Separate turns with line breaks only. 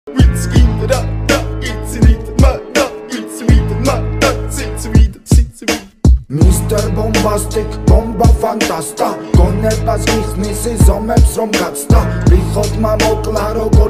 Mr. Bombastic, bomba fantasta გონებას გიხსნის ზომებს რომ გაცდა ვიხოთ მამოკლა როგორ